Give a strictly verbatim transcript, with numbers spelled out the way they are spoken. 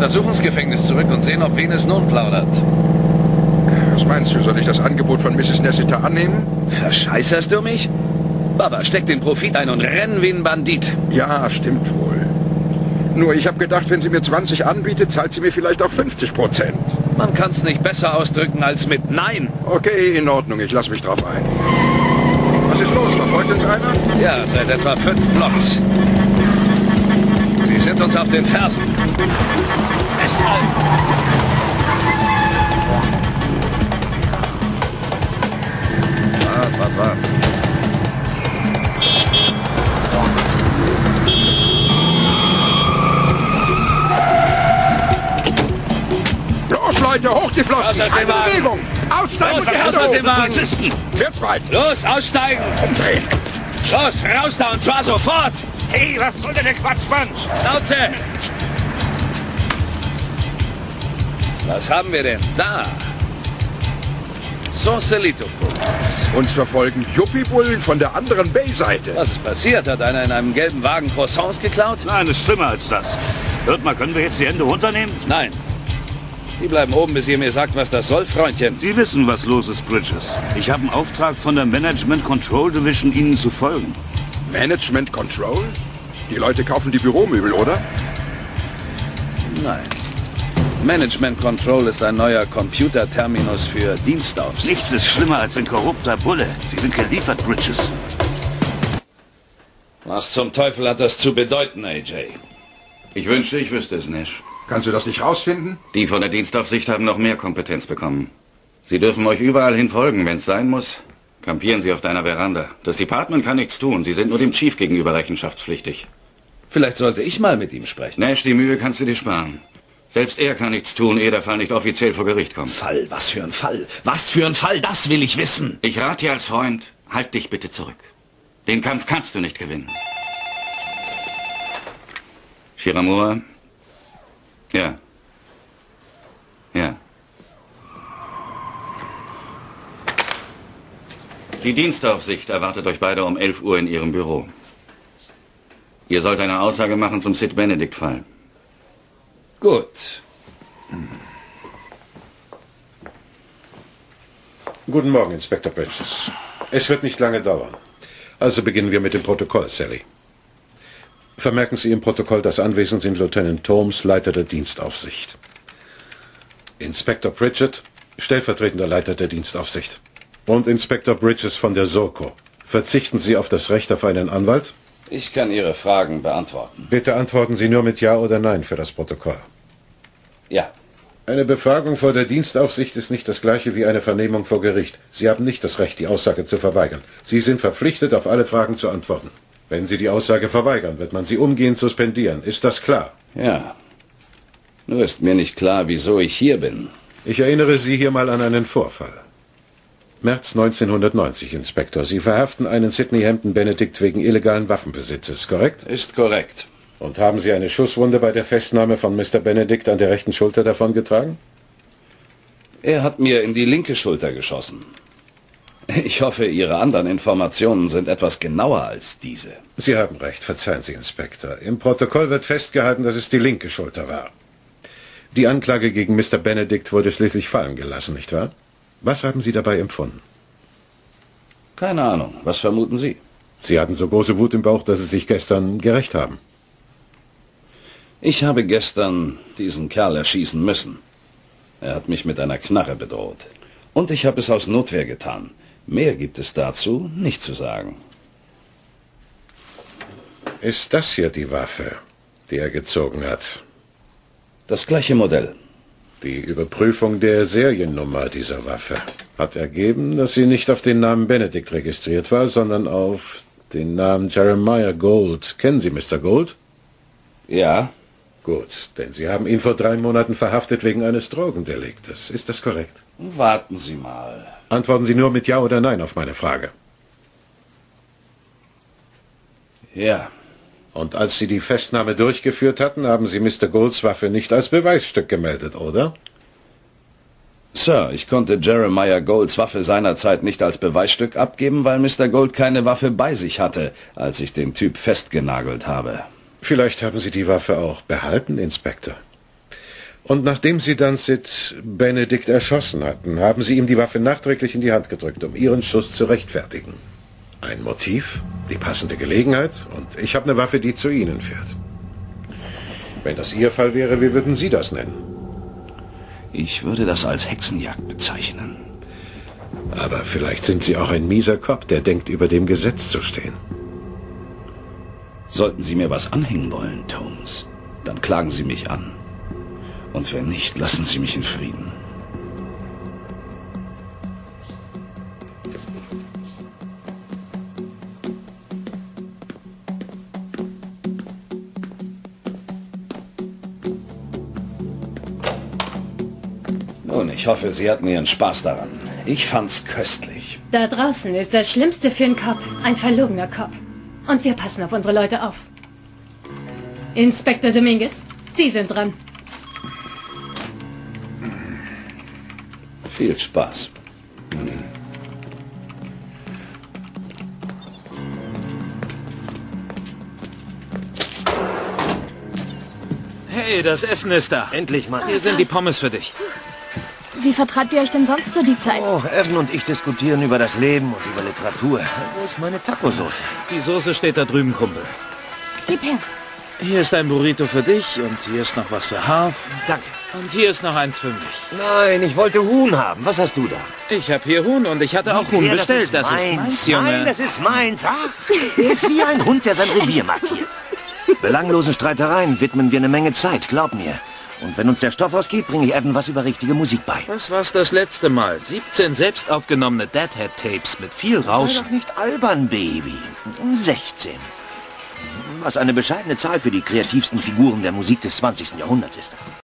Untersuchungsgefängnis zurück und sehen, ob Venus nun plaudert. Was meinst du, soll ich das Angebot von Misses Nessiter annehmen? Verscheißerst du mich? Baba, steck den Profit ein und renn wie ein Bandit. Ja, stimmt wohl. Nur ich habe gedacht, wenn sie mir zwanzig anbietet, zahlt sie mir vielleicht auch fünfzig Prozent. Man kann's nicht besser ausdrücken als mit Nein. Okay, in Ordnung, ich lasse mich drauf ein. Was ist los? Verfolgt uns einer? Ja, seit etwa fünf Blocks. Sie sind uns auf den Fersen. Festhalten! Wart, wart, wart. Los, Leute, hoch die Flossen! Eine Bewegung! Aussteigen und die Hände hoch! Polizisten! Wird's weit! Los, aussteigen! Umdrehen! Los, raus da und zwar sofort! Hey, was soll denn der Quatsch, Mann? Schnauze! Was haben wir denn? Da! Sausalito Police. Uns verfolgen Yuppie-Bullen von der anderen Bay-Seite. Was ist passiert? Hat einer in einem gelben Wagen Croissants geklaut? Nein, ist schlimmer als das. Hört mal, können wir jetzt die Hände runternehmen? Nein. Die bleiben oben, bis ihr mir sagt, was das soll, Freundchen. Sie wissen, was los ist, Bridges. Ich habe einen Auftrag von der Management Control Division, Ihnen zu folgen. Management Control? Die Leute kaufen die Büromöbel, oder? Nein. Management Control ist ein neuer Computerterminus für Dienstaufsicht. Nichts ist schlimmer als ein korrupter Bulle. Sie sind geliefert, Bridges. Was zum Teufel hat das zu bedeuten, A J? Ich wünschte, ich wüsste es, Nash. Kannst du das nicht rausfinden? Die von der Dienstaufsicht haben noch mehr Kompetenz bekommen. Sie dürfen euch überall hin folgen, wenn es sein muss. Kampieren Sie auf deiner Veranda. Das Department kann nichts tun. Sie sind nur dem Chief gegenüber rechenschaftspflichtig. Vielleicht sollte ich mal mit ihm sprechen. Nash, die Mühe kannst du dir sparen. Selbst er kann nichts tun, ehe der Fall nicht offiziell vor Gericht kommt. Fall? Was für ein Fall? Was für ein Fall? Das will ich wissen. Ich rate dir als Freund, halt dich bitte zurück. Den Kampf kannst du nicht gewinnen. Shiramura? Ja. Ja. Die Dienstaufsicht erwartet euch beide um elf Uhr in ihrem Büro. Ihr sollt eine Aussage machen zum Sid Benedict-Fall. Gut. Guten Morgen, Inspektor Bridges. Es wird nicht lange dauern. Also beginnen wir mit dem Protokoll, Sally. Vermerken Sie im Protokoll, dass anwesend sind Lieutenant Thoms, Leiter der Dienstaufsicht. Inspektor Pritchett, stellvertretender Leiter der Dienstaufsicht. Und Inspektor Bridges von der Soko. Verzichten Sie auf das Recht auf einen Anwalt? Ich kann Ihre Fragen beantworten. Bitte antworten Sie nur mit Ja oder Nein für das Protokoll. Ja. Eine Befragung vor der Dienstaufsicht ist nicht das gleiche wie eine Vernehmung vor Gericht. Sie haben nicht das Recht, die Aussage zu verweigern. Sie sind verpflichtet, auf alle Fragen zu antworten. Wenn Sie die Aussage verweigern, wird man Sie umgehend suspendieren. Ist das klar? Ja. Nur ist mir nicht klar, wieso ich hier bin. Ich erinnere Sie hier mal an einen Vorfall. März neunzehnhundertneunzig, Inspektor. Sie verhaften einen Sidney Hampton Benedict wegen illegalen Waffenbesitzes, korrekt? Ist korrekt. Und haben Sie eine Schusswunde bei der Festnahme von Mister Benedict an der rechten Schulter davongetragen? Er hat mir in die linke Schulter geschossen. Ich hoffe, Ihre anderen Informationen sind etwas genauer als diese. Sie haben recht, verzeihen Sie, Inspektor. Im Protokoll wird festgehalten, dass es die linke Schulter war. Die Anklage gegen Mister Benedict wurde schließlich fallen gelassen, nicht wahr? Was haben Sie dabei empfunden? Keine Ahnung. Was vermuten Sie? Sie hatten so große Wut im Bauch, dass Sie sich gestern gerächt haben. Ich habe gestern diesen Kerl erschießen müssen. Er hat mich mit einer Knarre bedroht. Und ich habe es aus Notwehr getan. Mehr gibt es dazu nicht zu sagen. Ist das hier die Waffe, die er gezogen hat? Das gleiche Modell. Die Überprüfung der Seriennummer dieser Waffe hat ergeben, dass sie nicht auf den Namen Benedict registriert war, sondern auf den Namen Jeremiah Gold. Kennen Sie Mister Gold? Ja. Gut, denn Sie haben ihn vor drei Monaten verhaftet wegen eines Drogendeliktes. Ist das korrekt? Warten Sie mal. Antworten Sie nur mit Ja oder Nein auf meine Frage. Ja. Und als Sie die Festnahme durchgeführt hatten, haben Sie Mister Golds Waffe nicht als Beweisstück gemeldet, oder? Sir, ich konnte Jeremiah Golds Waffe seinerzeit nicht als Beweisstück abgeben, weil Mister Gold keine Waffe bei sich hatte, als ich den Typ festgenagelt habe. Vielleicht haben Sie die Waffe auch behalten, Inspektor. Und nachdem Sie dann Sid Benedict erschossen hatten, haben Sie ihm die Waffe nachträglich in die Hand gedrückt, um Ihren Schuss zu rechtfertigen. Ein Motiv, die passende Gelegenheit und ich habe eine Waffe, die zu Ihnen führt. Wenn das Ihr Fall wäre, wie würden Sie das nennen? Ich würde das als Hexenjagd bezeichnen. Aber vielleicht sind Sie auch ein mieser Cop, der denkt, über dem Gesetz zu stehen. Sollten Sie mir was anhängen wollen, Holmes, dann klagen Sie mich an. Und wenn nicht, lassen Sie mich in Frieden. Nun, ich hoffe, Sie hatten Ihren Spaß daran. Ich fand's köstlich. Da draußen ist das Schlimmste für einen Cop, ein verlogener Cop. Und wir passen auf unsere Leute auf. Inspektor Dominguez, Sie sind dran. Viel Spaß. Hey, das Essen ist da. Endlich mal. Hier sind die Pommes für dich. Wie vertreibt ihr euch denn sonst so die Zeit? Oh, Evan und ich diskutieren über das Leben und über Literatur. Wo ist meine Tacosauce? Die Soße steht da drüben, Kumpel. Gib her. Hier ist ein Burrito für dich und hier ist noch was für Harf. Danke. Und hier ist noch eins für mich. Nein, ich wollte Huhn haben. Was hast du da? Ich habe hier Huhn und ich hatte auch Huhn Ja, bestellt. Das ist meins, meins, Junge. Nein, das ist meins. Ach, er ist wie ein Hund, der sein Revier markiert. Belanglosen Streitereien widmen wir eine Menge Zeit, glaub mir. Und wenn uns der Stoff ausgeht, bringe ich Evan was über richtige Musik bei. Was war's das letzte Mal? siebzehn selbst aufgenommene Deadhead-Tapes mit viel Sei Rauschen. doch nicht albern, Baby. sechzehn. Was eine bescheidene Zahl für die kreativsten Figuren der Musik des zwanzigsten Jahrhunderts ist.